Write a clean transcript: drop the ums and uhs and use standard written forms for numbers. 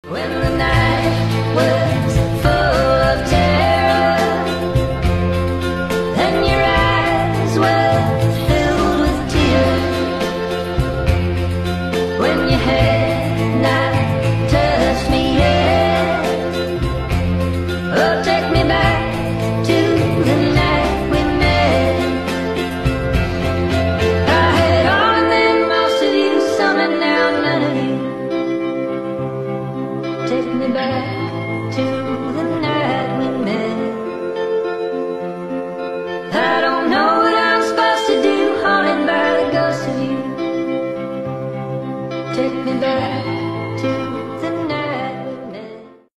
When the night was full of terror and your eyes were filled with tears, when your had not touched me yet, oh, take me back to the night we met. I had all of them, most of you, some and now none of you. Take me back to the night we met. I don't know what I'm supposed to do, haunted by the ghost of you. Take me back